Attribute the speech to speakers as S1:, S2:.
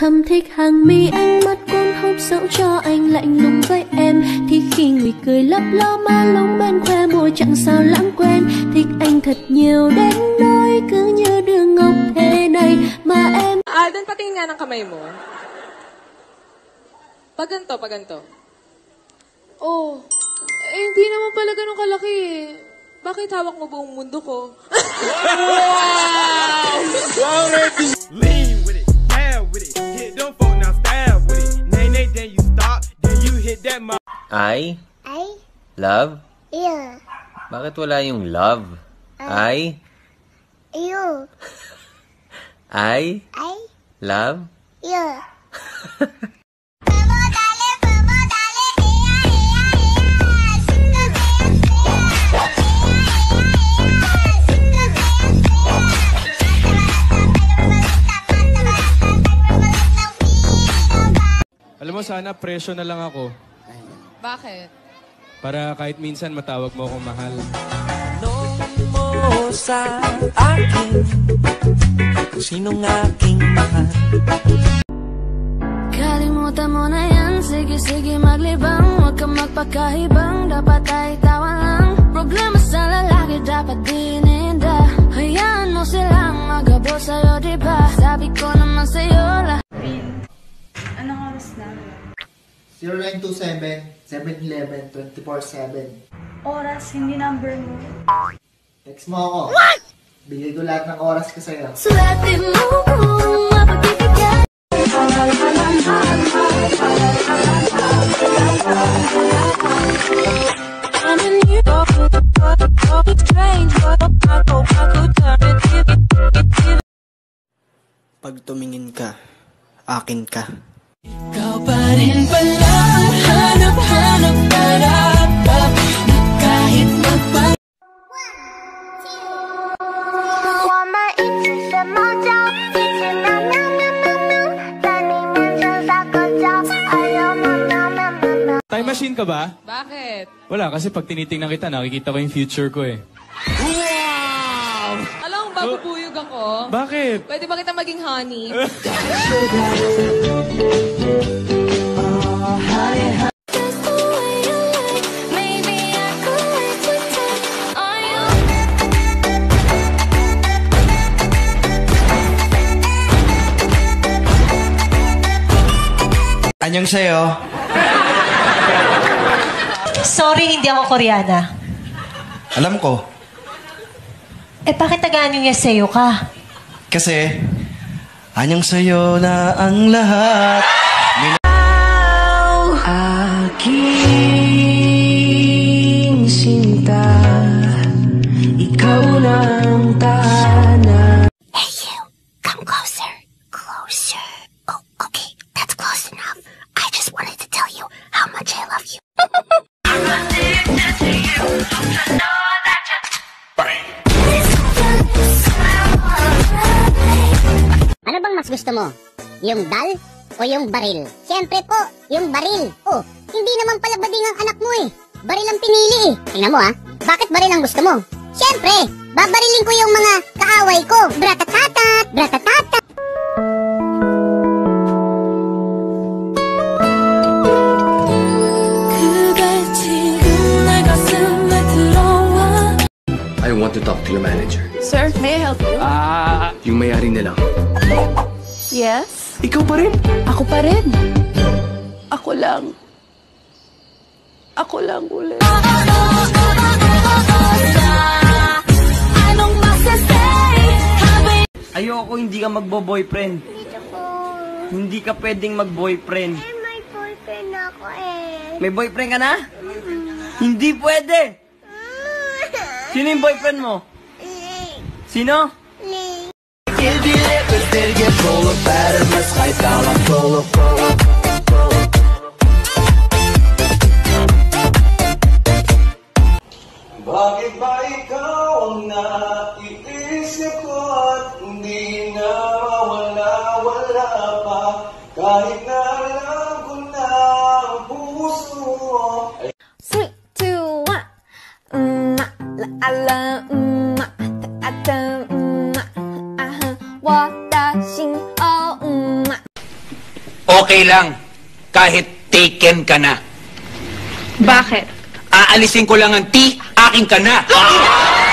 S1: thầm thích hàng mi, ánh mắt cuốn hút dẫu cho anh lạnh lùng với em. Thì khi người cười lấp ló má lông bên khoe môi chẳng sao lãng quên. Thích anh thật nhiều đến nỗi cứ như đường ngọc thế này mà em.
S2: Alden, patingin nga ng kamay mo. Pag ganito. Oh, hindi naman pala ganun kalaki eh. Bakit hawak mo buong mundo ko?
S3: Wow! Lean with it, down with it, hit them folk now stab with it. Nay, then you stop, then you hit that mark.
S4: I love?
S5: Yeah.
S4: Bakit wala yung love?
S5: You.
S4: I love?
S5: Yeah.
S6: Alam mo, sana presyo na lang ako.
S2: Bakit?
S6: Para kahit minsan matawag mo akong mahal.
S7: Tanong mo sa akin kung sinong aking mahal.
S1: Kalimutan mo na yan, sige maglibang. Huwag kang magpakahibang, dapat ay tawa lang. Problema sa lalaki dapat dininda. Hayaan mo silang magabot sa'yo, diba? Sabi ko naman sa'yo lahat.
S8: Anong oras na?
S9: 0927-711-24/7.
S8: Oras, hindi number mo.
S9: Text mo ako. What? Bigay ko lahat ng oras ko sa'yo.
S1: Swerte mo kung mapagkikigyan.
S7: Pag tumingin ka, akin ka.
S1: Ikaw pa rin pala, hanap-hanap para na kahit magpa.
S6: Time machine ka ba?
S2: Bakit?
S6: Wala, kasi pag tinitingnan kita, nakikita ko yung future ko eh. Wow!
S2: Alam mo, babubuyog ako.
S6: Bakit?
S2: Pwede ba kita maging honey?
S7: Anyong sa'yo?
S10: Sorry, hindi ako Koreana.
S7: Alam ko.
S10: Bakit taga-anyong yaseyo ka?
S7: Kasi, anyong sa'yo na ang lahat. Aking sinta, ikaw lang tana.
S5: Hey you, come closer. Oh, okay, that's close enough. I just wanted to tell you how much I love you. Ano bang mas gusto mo? Yung dal o yung baril? Siyempre po, yung baril. Oh, hindi naman pala bading ang anak mo eh. Baril ang pinili eh. Tingnan mo bakit baril ang gusto mo? Siyempre, babarilin ko yung mga kaaway ko. Bratatatat, bratatatat.
S4: I want to talk to your manager.
S2: Sir, may I help you?
S4: Yung may-ari na lang.
S2: Yes?
S4: Ikaw pa rin?
S2: Ako pa rin. Ako lang. Ako lang ulit. Anong masasay?
S7: Ayoko hindi ka magbo-boyfriend. Hindi ka pwedeng mag-boyfriend.
S5: May boyfriend ako eh.
S7: May boyfriend ka na? Hindi pwede! Sino yung boyfriend mo? Sino?
S3: Bakit ba ikaw ang naiisip ko at hindi na mawala-wala pa? Kahit na alam ko na ang puso mo ay
S1: 3, 2, 1. la la ta ta 我的心哦
S11: Okay lang. Kahit taken ka na.
S8: Bakit?
S11: Aalisin ko lang ang T, aking ka na.